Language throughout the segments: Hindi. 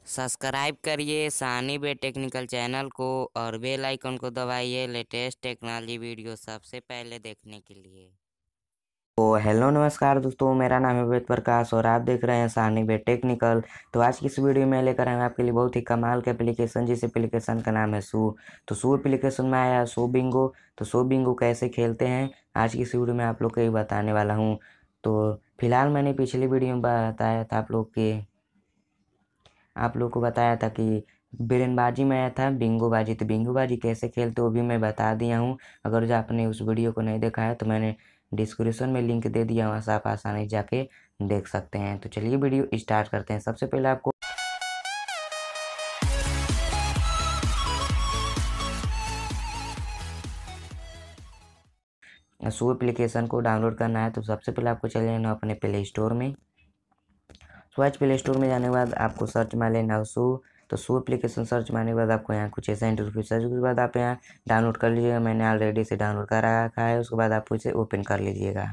सब्सक्राइब करिए सानी बे टेक्निकल चैनल को और बेल आइकन को दबाइए लेटेस्ट टेक्नोलॉजी वीडियो सबसे पहले देखने के लिए। तो हेलो नमस्कार दोस्तों, मेरा नाम है वेद प्रकाश और आप देख रहे हैं सानी बे टेक्निकल। तो आज की इस वीडियो में लेकर आए हैं आपके लिए बहुत ही कमाल का एप्लीकेशन, जिस एप्लीकेशन का नाम है सू। तो सू एप्लीकेशन में आया है सू बिंगो। तो सू बिंगो कैसे खेलते हैं आज की इस वीडियो में आप लोग को ही बताने वाला हूँ। तो फिलहाल मैंने पिछली वीडियो में बताया था आप लोग को बताया था कि बिरनबाजी में आया था बिंगोबाजी। तो बिंगोबाजी कैसे खेलते वो भी मैं बता दिया हूँ। अगर जो आपने उस वीडियो को नहीं देखा है तो मैंने डिस्क्रिप्शन में लिंक दे दिया, वहाँ से आप आसानी जाके देख सकते हैं। तो चलिए वीडियो स्टार्ट करते हैं। सबसे पहले आपको सू एप्लीकेशन को डाउनलोड करना है। तो सबसे पहले आपको चले जाना अपने प्ले स्टोर में। स्वैच प्ले स्टोर में जाने के बाद आपको सर्च मार लेना सू। तो सू एप्लीकेशन सर्च मारने के बाद आपको यहाँ कुछ ऐसा इंटरफेस है, उसके बाद आप यहाँ डाउनलोड कर लीजिएगा। मैंने ऑलरेडी से डाउनलोड कर रखा है। उसके बाद आप इसे ओपन कर लीजिएगा।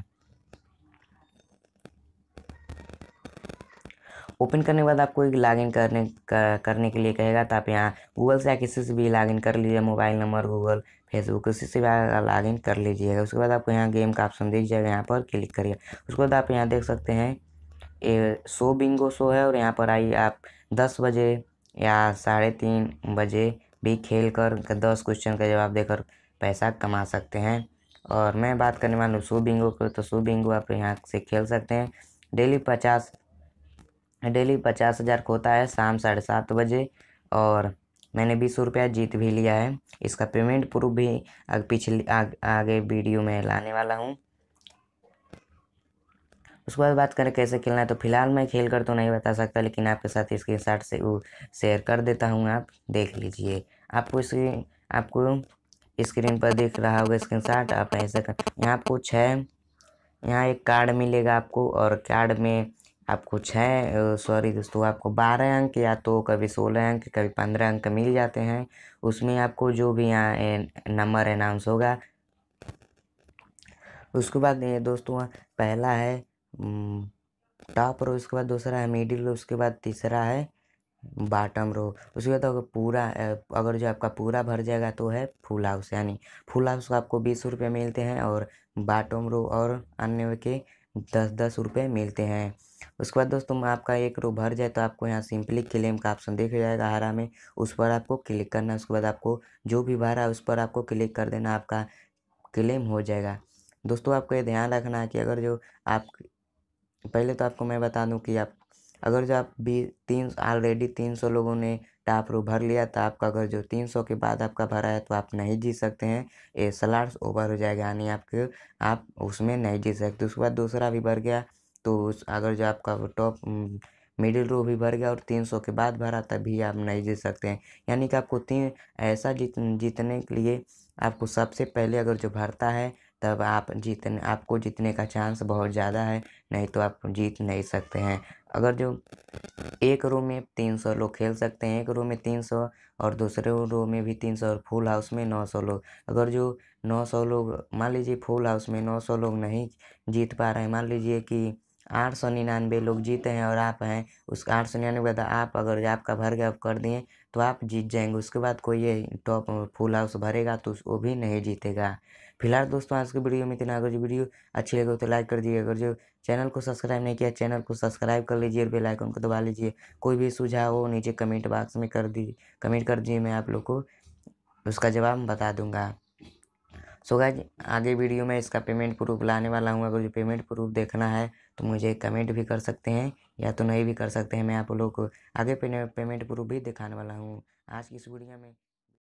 ओपन करने के बाद आपको एक लॉगिन करने के लिए कहेगा। तो आप यहाँ गूगल से या किसी से भी लॉगिन कर लीजिए, मोबाइल नंबर, गूगल, फेसबुक, किसी से भी लॉगिन कर लीजिएगा। उसके बाद आपको यहाँ गेम का ऑप्शन दिख जाएगा, यहाँ पर क्लिक करिए। उसके बाद आप यहाँ देख सकते हैं ये शो बिंगो शो है, और यहाँ पर आइए आप 10 बजे या 3:30 बजे भी खेल कर 10 क्वेश्चन का जवाब देकर पैसा कमा सकते हैं। और मैं बात करने वाला हूँ शो बिंगो को। तो शो बिंगो आप यहाँ से खेल सकते हैं। डेली 50,000 का होता है शाम 7:30 बजे। और मैंने 20 रुपया जीत भी लिया है। इसका पेमेंट प्रूफ भी आगे वीडियो में लाने वाला हूँ। उसके बाद बात करें कैसे खेलना है। तो फिलहाल मैं खेल कर तो नहीं बता सकता, लेकिन आपके साथ स्क्रीनशॉट से वो शेयर कर देता हूँ, आप देख लीजिए। आपको स्क्रीन पर दिख रहा होगा स्क्रीनशॉट। आप ऐसे कर, यहाँ आपको यहाँ एक कार्ड मिलेगा आपको, और कार्ड में आपको सॉरी दोस्तों, आपको 12 अंक या तो कभी 16 अंक कभी 15 अंक मिल जाते हैं। उसमें आपको जो भी यहाँ नंबर अनाउंस होगा। उसके बाद ये दोस्तों पहला है टॉप रो, उसके बाद दूसरा है मिडिल रो, उसके बाद तीसरा है बॉटम रो। उसके बाद अगर जो आपका पूरा भर जाएगा तो है फुल हाउस, यानी फुल हाउस को आपको 20 रुपये मिलते हैं, और बॉटम रो और अन्य के 10-10 रुपये मिलते हैं। उसके बाद दोस्तों आपका एक रो भर जाए तो आपको यहाँ सिंपली क्लेम का ऑप्शन दिख जाएगा हरा में, उस पर आपको क्लिक करना है। उसके बाद आपको जो भी भरा है उस पर आपको क्लिक कर देना, आपका क्लेम हो जाएगा। दोस्तों आपको ये ध्यान रखना है कि अगर जो आप पहले तो आपको मैं बता दूं कि आप अगर जो आप भी 300 लोगों ने टॉप रो भर लिया, तो आपका अगर जो 300 के बाद आपका भरा है तो आप नहीं जीत सकते हैं। ये स्लॉट्स ओवर हो जाएगा, यानी आप उसमें नहीं जीत सकते। उसके बाद दूसरा भी भर गया तो अगर जो आपका टॉप मिडिल रो भी भर गया और 300 के बाद भरा तभी आप नहीं जीत सकते हैं। यानी कि आपको ऐसा जीतने के लिए आपको सबसे पहले अगर जो भरता है तब आपको जीतने का चांस बहुत ज़्यादा है, नहीं तो आप जीत नहीं सकते हैं। अगर जो एक रो में 300 लोग खेल सकते हैं, एक रो में 300 और दूसरे रो में भी 300, और फुल हाउस में 900 लोग। अगर जो 900 लोग, मान लीजिए फुल हाउस में 900 लोग नहीं जीत पा रहे हैं, मान लीजिए कि 899 लोग जीते हैं और आप हैं उस 899 बाद आप अगर आपका भर गया कर दिए तो आप जीत जाएंगे। उसके बाद कोई ये टॉप फुल हाउस भरेगा तो वो भी नहीं जीतेगा। फिलहाल दोस्तों आज की वीडियो में इतना। अगर जो वीडियो अच्छी लगे तो लाइक कर दीजिए। अगर जो चैनल को सब्सक्राइब नहीं किया, चैनल को सब्सक्राइब कर लीजिए और बेल आइकन को दबा लीजिए। कोई भी सुझाव हो नीचे कमेंट बॉक्स में कमेंट कर दीजिए, मैं आप लोग को उसका जवाब बता दूंगा। सो गाइस आगे वीडियो में इसका पेमेंट प्रूफ लाने वाला हूँ। अगर जो पेमेंट प्रूफ देखना है तो मुझे कमेंट भी कर सकते हैं या तो नहीं भी कर सकते हैं। मैं आप लोग को आगे पेमेंट प्रूफ भी दिखाने वाला हूँ। आज की इस वीडियो में